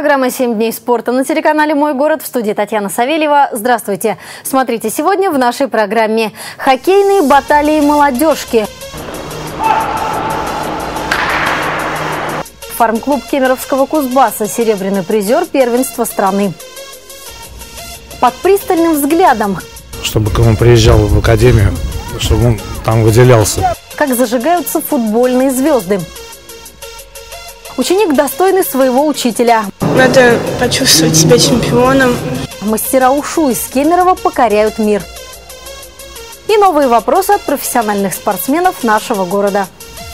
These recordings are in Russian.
Программа «7 дней спорта» на телеканале «Мой город», в студии Татьяна Савельева. Здравствуйте! Смотрите сегодня в нашей программе: хоккейные баталии молодежки, фарм-клуб Кемеровского Кузбасса, серебряный призер первенства страны. Под пристальным взглядом. Чтобы он приезжал в академию, чтобы он там выделялся. Как зажигаются футбольные звезды. Ученик, достойный своего учителя. Надо почувствовать себя чемпионом. Мастера ушу из Кемерово покоряют мир. И новые вопросы от профессиональных спортсменов нашего города.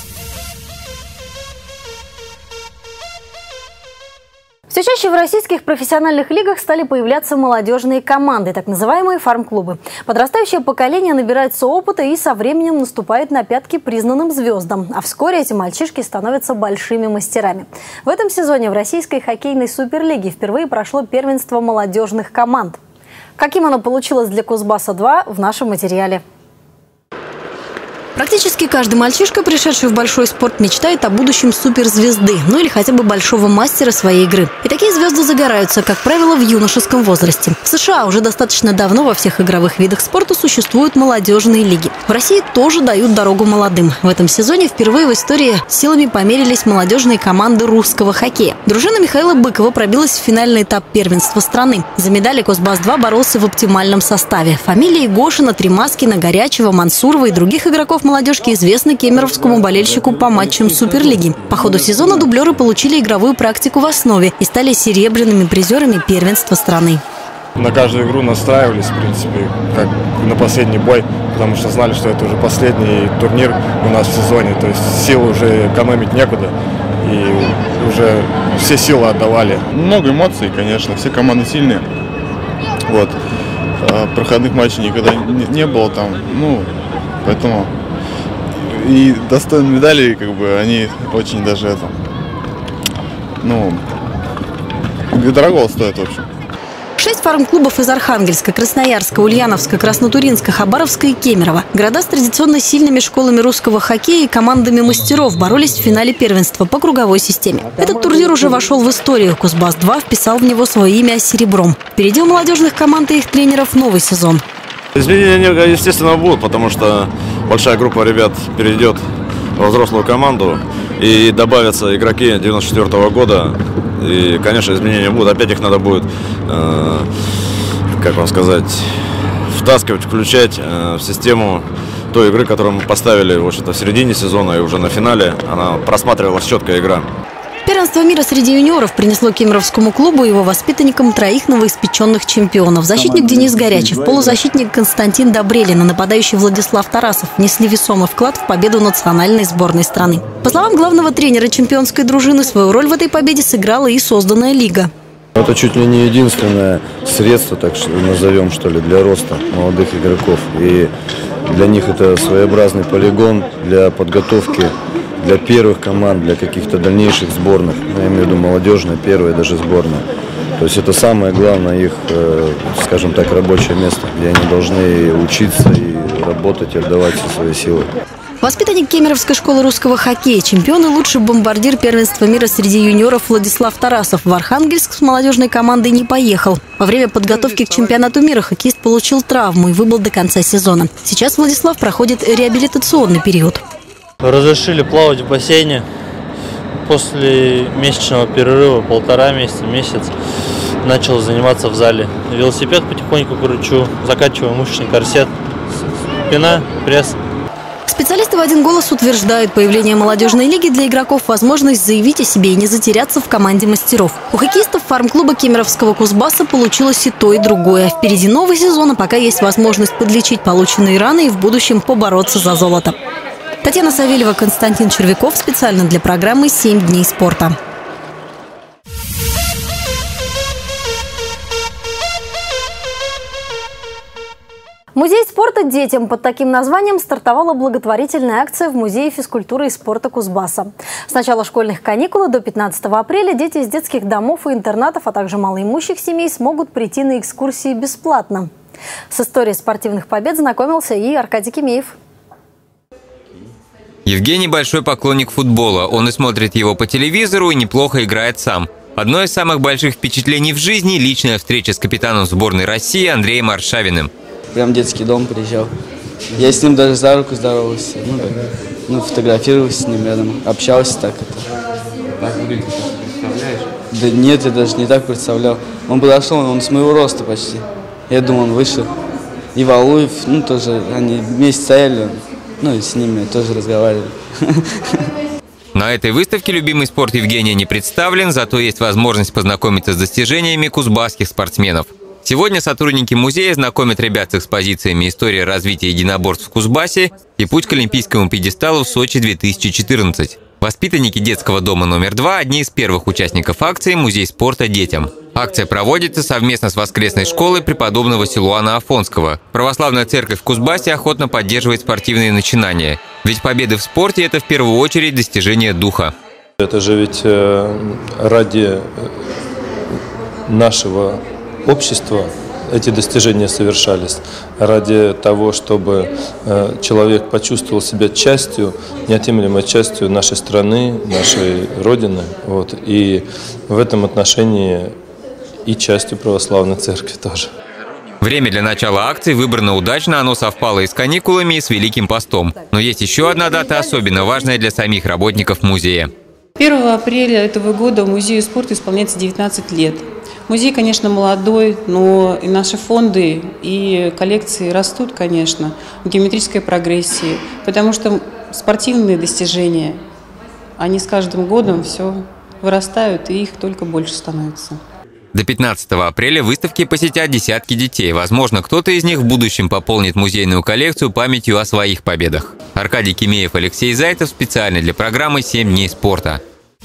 Все чаще в российских профессиональных лигах стали появляться молодежные команды, так называемые фарм-клубы. Подрастающее поколение набирается опыта и со временем наступает на пятки признанным звездам. А вскоре эти мальчишки становятся большими мастерами. В этом сезоне в российской хоккейной суперлиге впервые прошло первенство молодежных команд. Каким оно получилось для Кузбасса-2, в нашем материале. Практически каждый мальчишка, пришедший в большой спорт, мечтает о будущем суперзвезды, ну или хотя бы большого мастера своей игры. И такие звезды загораются, как правило, в юношеском возрасте. В США уже достаточно давно во всех игровых видах спорта существуют молодежные лиги. В России тоже дают дорогу молодым. В этом сезоне впервые в истории силами померились молодежные команды русского хоккея. Дружина Михаила Быкова пробилась в финальный этап первенства страны. За медали Кузбасс-2 боролся в оптимальном составе. Фамилии Гошина, Тримаскина, Горячева, Мансурова и других игроков молодежки известны кемеровскому болельщику по матчам Суперлиги. По ходу сезона дублеры получили игровую практику в основе и стали серебряными призерами первенства страны. На каждую игру настраивались, в принципе, как на последний бой, потому что знали, что это уже последний турнир у нас в сезоне, то есть сил уже экономить некуда, и уже все силы отдавали. Много эмоций, конечно, все команды сильные. Вот. Проходных матчей никогда не было там, поэтому и достойные медали, они очень даже дорого стоят, в общем. 6 фарм-клубов из Архангельска, Красноярска, Ульяновска, Краснотуринска, Хабаровска и Кемерово. Города с традиционно сильными школами русского хоккея и командами мастеров боролись в финале первенства по круговой системе. Этот турнир уже вошел в историю. Кузбасс-2 вписал в него свое имя серебром. Впереди у молодежных команд и их тренеров новый сезон. Изменения, естественно, будут, потому что большая группа ребят перейдет во взрослую команду и добавятся игроки 94-го года. И, конечно, изменения будут. Опять их надо будет, втаскивать, включать в систему той игры, которую мы поставили в середине сезона и уже на финале. Она просматривалась четкая игра. Первенство мира среди юниоров принесло кемеровскому клубу и его воспитанникам 3 новоиспеченных чемпионов. Защитник Денис Горячев, полузащитник Константин Добрелин и нападающий Владислав Тарасов внесли весомый вклад в победу национальной сборной страны. По словам главного тренера чемпионской дружины, свою роль в этой победе сыграла и созданная лига. Это чуть ли не единственное средство, так что назовем, для роста молодых игроков. И для них это своеобразный полигон для подготовки для первых команд, для каких-то дальнейших сборных. Я имею в виду молодежная, первая даже сборная. То есть это самое главное их, рабочее место, где они должны учиться и работать, и отдавать все свои силы. Воспитанник Кемеровской школы русского хоккея, чемпион и лучший бомбардир первенства мира среди юниоров Владислав Тарасов в Архангельск с молодежной командой не поехал. Во время подготовки к чемпионату мира хоккеист получил травму и выбыл до конца сезона. Сейчас Владислав проходит реабилитационный период. Разрешили плавать в бассейне. После месячного перерыва, 1,5 месяца, месяц, начал заниматься в зале. Велосипед потихоньку кручу, закачиваю мышечный корсет, спина, пресс. Специалисты в один голос утверждают, появление молодежной лиги для игроков – возможность заявить о себе и не затеряться в команде мастеров. У хоккеистов фарм-клуба Кемеровского Кузбасса получилось и то, и другое. Впереди новый сезон, а пока есть возможность подлечить полученные раны и в будущем побороться за золото. Татьяна Савельева, Константин Червяков. Специально для программы «7 дней спорта». Музей спорта детям. Под таким названием стартовала благотворительная акция в Музее физкультуры и спорта Кузбасса. С начала школьных каникул до 15 апреля дети из детских домов и интернатов, а также малоимущих семей смогут прийти на экскурсии бесплатно. С историей спортивных побед знакомился и Аркадий Кемеев. Евгений большой поклонник футбола. Он и смотрит его по телевизору, и неплохо играет сам. Одно из самых больших впечатлений в жизни – личная встреча с капитаном сборной России Андреем Аршавиным. Прям в детский дом приезжал. Я с ним даже за руку здоровался, фотографировался с ним рядом, общался так. Так выглядит, представляешь? Да нет, я даже не так представлял. Он подошел, он с моего роста почти. Я думал, он выше. И Валуев, тоже, они вместе стояли, и с ними тоже разговаривали. На этой выставке любимый спорт Евгения не представлен, зато есть возможность познакомиться с достижениями кузбасских спортсменов. Сегодня сотрудники музея знакомят ребят с экспозициями «История развития единоборств в Кузбассе» и «Путь к олимпийскому пьедесталу в Сочи 2014». Воспитанники детского дома номер 2 – одни из первых участников акции «Музей спорта детям». Акция проводится совместно с воскресной школой преподобного Силуана Афонского. Православная церковь в Кузбассе охотно поддерживает спортивные начинания. Ведь победы в спорте – это в первую очередь достижение духа. Это же ведь ради нашего общества эти достижения совершались, ради того, чтобы человек почувствовал себя частью, неотъемлемой частью нашей страны, нашей Родины. И в этом отношении и частью православной церкви тоже. Время для начала акции выбрано удачно, оно совпало и с каникулами, и с Великим постом. Но есть еще одна дата, особенно важная для самих работников музея. 1 апреля этого года Музею спорта исполняется 19 лет. Музей, конечно, молодой, но и наши фонды, и коллекции растут, конечно, в геометрической прогрессии, потому что спортивные достижения, они с каждым годом все вырастают, и их только больше становится. До 15 апреля выставки посетят десятки детей. Возможно, кто-то из них в будущем пополнит музейную коллекцию памятью о своих победах. Аркадий Кимеев, Алексей Зайцев специально для программы «7 дней спорта».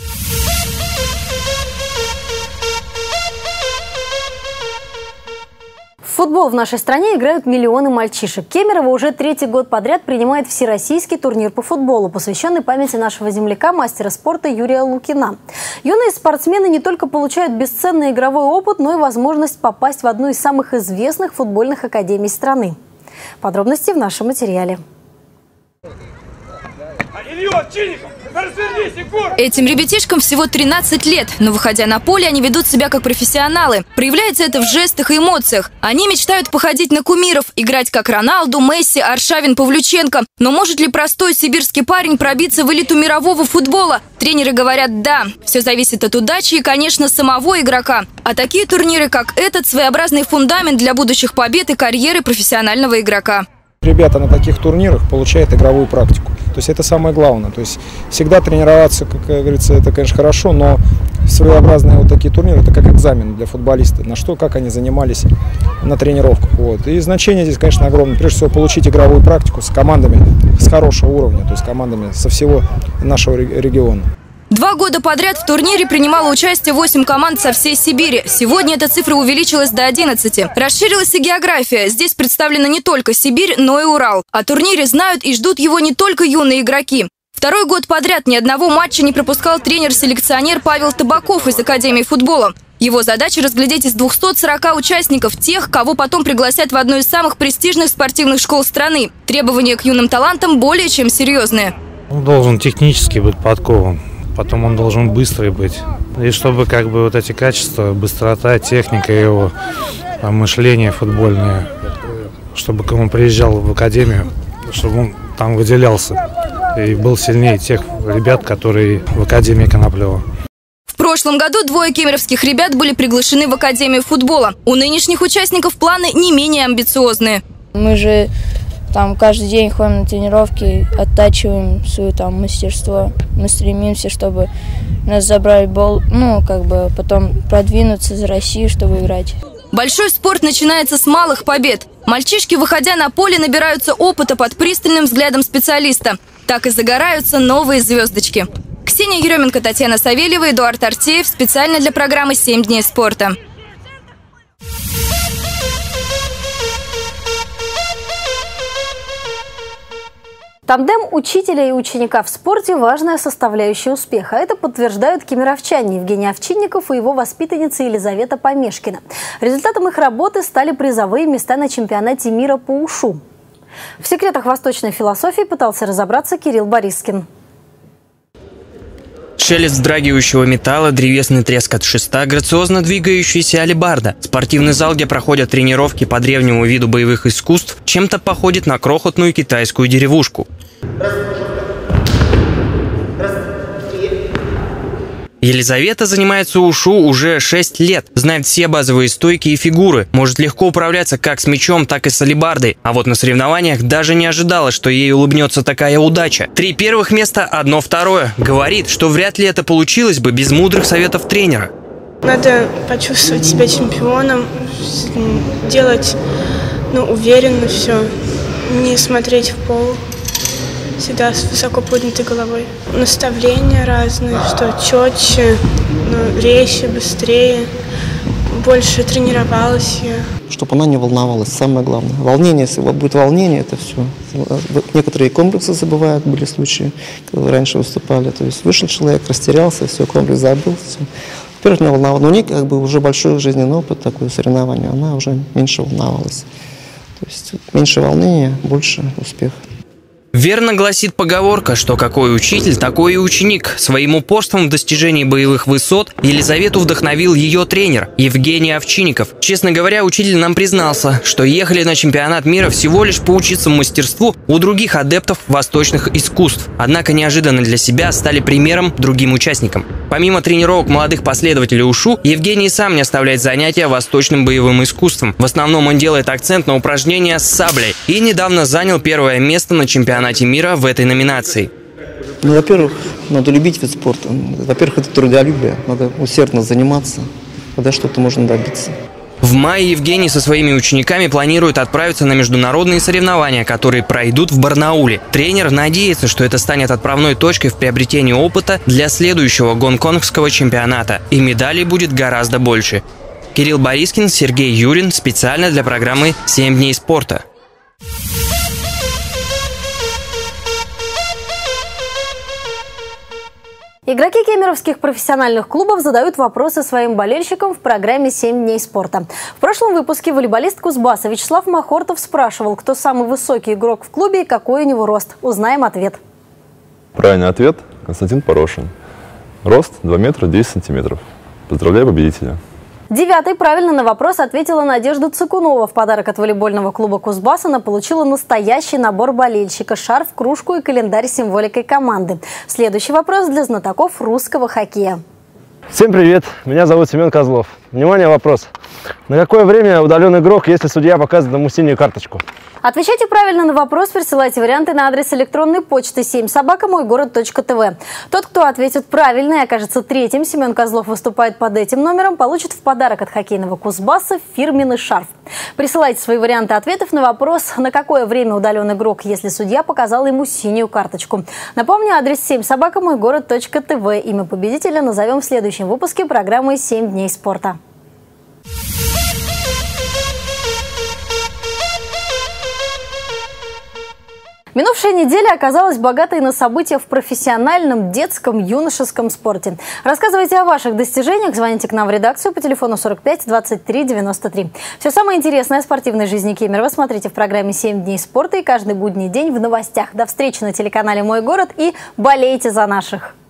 В футбол в нашей стране играют миллионы мальчишек. Кемерово уже 3-й год подряд принимает всероссийский турнир по футболу, посвященный памяти нашего земляка, мастера спорта Юрия Лукина. Юные спортсмены не только получают бесценный игровой опыт, но и возможность попасть в одну из самых известных футбольных академий страны. Подробности в нашем материале. Этим ребятишкам всего 13 лет, но выходя на поле, они ведут себя как профессионалы. Проявляется это в жестах и эмоциях. Они мечтают походить на кумиров, играть как Роналду, Месси, Аршавин, Павлюченко. Но может ли простой сибирский парень пробиться в элиту мирового футбола? Тренеры говорят «да». Все зависит от удачи и, конечно, самого игрока. А такие турниры, как этот, своеобразный фундамент для будущих побед и карьеры профессионального игрока. Ребята на таких турнирах получают игровую практику. То есть это самое главное. То есть всегда тренироваться, как говорится, это, конечно, хорошо, но своеобразные такие турниры – это как экзамен для футболиста, на что, как они занимались на тренировках. И значение здесь, конечно, огромное. Прежде всего, получить игровую практику с командами с хорошего уровня, то есть командами со всего нашего региона. 2 года подряд в турнире принимало участие 8 команд со всей Сибири. Сегодня эта цифра увеличилась до 11. Расширилась и география. Здесь представлена не только Сибирь, но и Урал. О турнире знают и ждут его не только юные игроки. 2-й год подряд ни одного матча не пропускал тренер-селекционер Павел Табаков из Академии футбола. Его задача – разглядеть из 240 участников тех, кого потом пригласят в одну из самых престижных спортивных школ страны. Требования к юным талантам более чем серьезные. Он должен технически быть подкован. Потом он должен быстрый быть. И чтобы вот эти качества, быстрота, техника его, мышление футбольное, чтобы он приезжал в академию, чтобы он там выделялся и был сильнее тех ребят, которые в академии Коноплева. В прошлом году 2 кемеровских ребят были приглашены в Академию футбола. У нынешних участников планы не менее амбициозные. Мы же там каждый день ходим на тренировки, оттачиваем свое мастерство. Мы стремимся, чтобы нас забрали потом продвинуться за Россию, чтобы играть. Большой спорт начинается с малых побед. Мальчишки, выходя на поле, набираются опыта под пристальным взглядом специалиста. Так и загораются новые звездочки. Ксения Еременко, Татьяна Савельева, Эдуард Артеев. Специально для программы «7 дней спорта». Тандем учителя и ученика в спорте – важная составляющая успеха. Это подтверждают кемеровчане Евгений Овчинников и его воспитанница Елизавета Помешкина. Результатом их работы стали призовые места на чемпионате мира по ушу. В секретах восточной философии пытался разобраться Кирилл Борискин. шелест вздрагивающего металла, древесный треск от шеста, грациозно двигающаяся алебарда. Спортивный зал, где проходят тренировки по древнему виду боевых искусств, чем-то походит на крохотную китайскую деревушку. Елизавета занимается ушу уже 6 лет, знает все базовые стойки и фигуры, может легко управляться как с мячом, так и с алебардой. А вот на соревнованиях даже не ожидала, что ей улыбнется такая удача. 3 первых места, 1 второе. Говорит, что вряд ли это получилось бы без мудрых советов тренера. Надо почувствовать себя чемпионом, делать уверенно все, не смотреть в пол. Всегда с высоко поднятой головой. Наставления разные, что четче, резче, быстрее, больше тренировалась я. Чтобы она не волновалась, самое главное. Волнение, если будет волнение, это все. Некоторые комплексы забывают, были случаи, когда раньше выступали. То есть вышел человек, растерялся, все, комплекс забыл, все. Во-первых, не волновалась. Но у нее уже большой жизненный опыт, такое соревнование, она уже меньше волновалась. То есть меньше волнения, больше успеха. Верно гласит поговорка, что какой учитель, такой и ученик. Своим упорством в достижении боевых высот Елизавету вдохновил ее тренер Евгений Овчинников. Честно говоря, учитель нам признался, что ехали на чемпионат мира всего лишь поучиться мастерству у других адептов восточных искусств. Однако неожиданно для себя стали примером другим участникам. Помимо тренировок молодых последователей ушу, Евгений сам не оставляет занятия восточным боевым искусством. В основном он делает акцент на упражнения с саблей и недавно занял 1-е место на чемпионате мира в этой номинации. Во-первых, надо любить вид спорта. Во-первых, это трудолюбие. Надо усердно заниматься, тогда что-то можно добиться. В мае Евгений со своими учениками планирует отправиться на международные соревнования, которые пройдут в Барнауле. Тренер надеется, что это станет отправной точкой в приобретении опыта для следующего гонконгского чемпионата. И медалей будет гораздо больше. Кирилл Борискин, Сергей Юрин. Специально для программы «7 дней спорта». Игроки кемеровских профессиональных клубов задают вопросы своим болельщикам в программе «7 дней спорта». В прошлом выпуске волейболист Кузбасса Вячеслав Махортов спрашивал, кто самый высокий игрок в клубе и какой у него рост. Узнаем ответ. Правильный ответ – Константин Порошин. Рост 2 метра 10 сантиметров. Поздравляю победителя. 9-й правильно на вопрос ответила Надежда Цыкунова. В подарок от волейбольного клуба Кузбасс она получила настоящий набор болельщика – шарф, кружку и календарь с символикой команды. Следующий вопрос для знатоков русского хоккея. Всем привет! Меня зовут Семен Козлов. Внимание, вопрос. На какое время удален игрок, если судья показывает ему синюю карточку? Отвечайте правильно на вопрос, присылайте варианты на адрес электронной почты 7@moygород.tv. Тот, кто ответит правильно и окажется третьим, Семен Козлов выступает под этим номером, получит в подарок от хоккейного Кузбасса фирменный шарф. Присылайте свои варианты ответов на вопрос, на какое время удален игрок, если судья показал ему синюю карточку. Напомню, адрес 7@moygород.tv. Имя победителя назовем в следующем выпуске программы «7 дней спорта». Минувшая неделя оказалась богатой на события в профессиональном, детском, юношеском спорте. Рассказывайте о ваших достижениях, звоните к нам в редакцию по телефону 45 23 93. Все самое интересное о спортивной жизни Кемерово смотрите в программе «7 дней спорта» и каждый будний день в новостях. До встречи на телеканале «Мой город» и болейте за наших!